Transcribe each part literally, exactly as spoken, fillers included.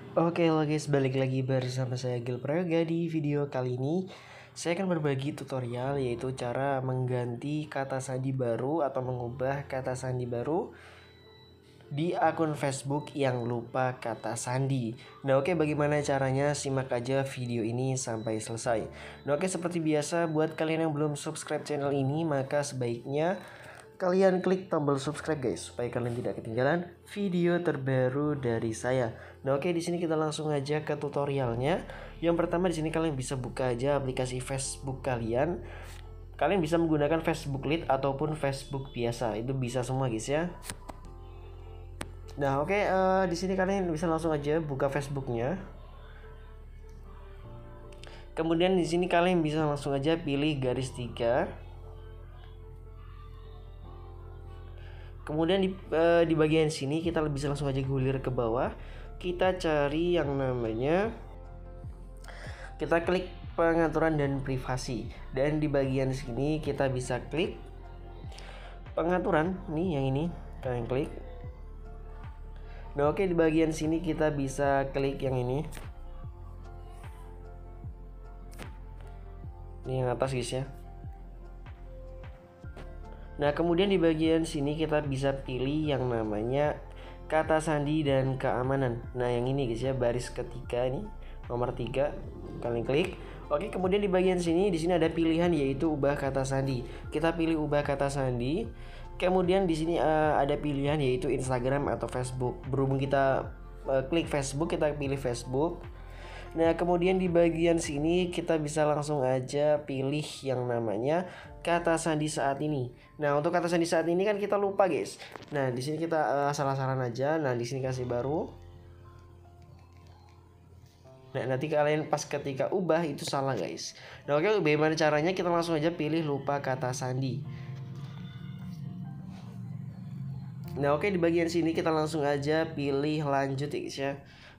Oke lo guys, balik lagi bersama saya Gil Prayoga. Di video kali ini saya akan berbagi tutorial, yaitu cara mengganti kata sandi baru atau mengubah kata sandi baru di akun Facebook yang lupa kata sandi. Nah oke, bagaimana caranya? Simak aja video ini sampai selesai. Nah oke, seperti biasa, buat kalian yang belum subscribe channel ini, maka sebaiknya kalian klik tombol subscribe guys, supaya kalian tidak ketinggalan video terbaru dari saya. Nah oke, di sini kita langsung aja ke tutorialnya. Yang pertama, di sini kalian bisa buka aja aplikasi Facebook kalian. Kalian bisa menggunakan Facebook Lite ataupun Facebook biasa, itu bisa semua guys ya. Nah oke, uh, di sini kalian bisa langsung aja buka Facebooknya. Kemudian di sini kalian bisa langsung aja pilih garis tiga. Kemudian di, uh, di bagian sini kita bisa langsung aja gulir ke bawah. Kita cari yang namanya, kita klik pengaturan dan privasi. Dan di bagian sini kita bisa klik pengaturan, nih yang ini kalian klik. Nah oke, di bagian sini kita bisa klik yang ini, ini yang atas guys ya. Nah kemudian di bagian sini kita bisa pilih yang namanya kata sandi dan keamanan. Nah yang ini guys ya, baris ketiga ini, nomor tiga, kalian klik. Oke, kemudian di bagian sini, di sini ada pilihan yaitu ubah kata sandi. Kita pilih ubah kata sandi. Kemudian di sini uh, ada pilihan yaitu Instagram atau Facebook. Berhubung kita uh, klik Facebook, kita pilih Facebook. Nah kemudian di bagian sini kita bisa langsung aja pilih yang namanya kata sandi saat ini. Nah untuk kata sandi saat ini kan kita lupa guys. Nah di sini kita uh, salah-salah aja. Nah di sini kasih baru. Nah nanti kalian pas ketika ubah itu salah guys. Nah oke, bagaimana caranya? Kita langsung aja pilih lupa kata sandi. Nah oke, di bagian sini kita langsung aja pilih lanjut guys ya.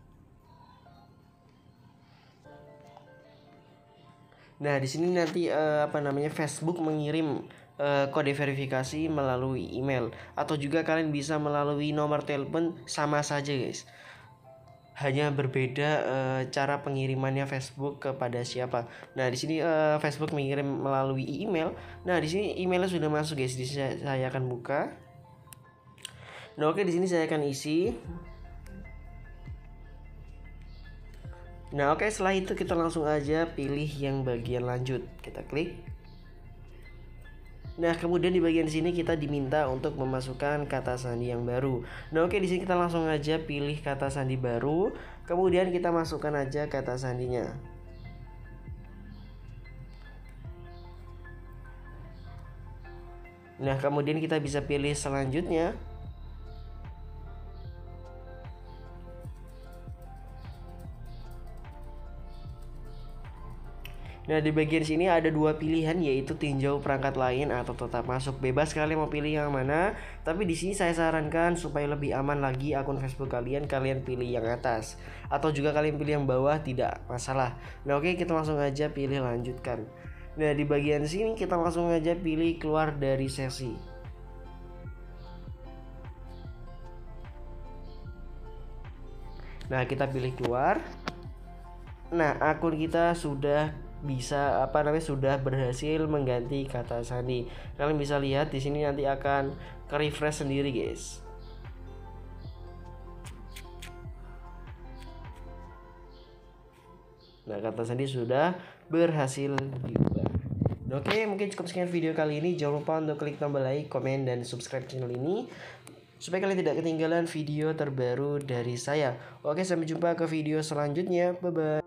Nah, di sini nanti uh, apa namanya Facebook mengirim uh, kode verifikasi melalui email, atau juga kalian bisa melalui nomor telepon, sama saja guys. Hanya berbeda uh, cara pengirimannya Facebook kepada siapa. Nah, di sini uh, Facebook mengirim melalui email. Nah, di sini emailnya sudah masuk guys. Di sini saya, saya akan buka. Nah, oke, di sini saya akan isi. Nah oke, setelah itu kita langsung aja pilih yang bagian lanjut, kita klik. Nah kemudian di bagian sini kita diminta untuk memasukkan kata sandi yang baru. Nah oke, di sini kita langsung aja pilih kata sandi baru, kemudian kita masukkan aja kata sandinya. Nah kemudian kita bisa pilih selanjutnya. Nah di bagian sini ada dua pilihan, yaitu tinjau perangkat lain atau tetap masuk. Bebas kalian mau pilih yang mana. Tapi di sini saya sarankan supaya lebih aman lagi akun Facebook kalian, kalian pilih yang atas. Atau juga kalian pilih yang bawah, tidak masalah. Nah oke, kita langsung aja pilih lanjutkan. Nah di bagian sini kita langsung aja pilih keluar dari sesi. Nah kita pilih keluar. Nah akun kita sudah bisa apa namanya sudah berhasil mengganti kata sandi. Kalian bisa lihat di sini nanti akan ke refresh sendiri guys. Nah kata sandi sudah berhasil diubah. Oke, mungkin cukup sekian video kali ini. Jangan lupa untuk klik tombol like, komen, dan subscribe channel ini supaya kalian tidak ketinggalan video terbaru dari saya. Oke, sampai jumpa ke video selanjutnya. Bye bye.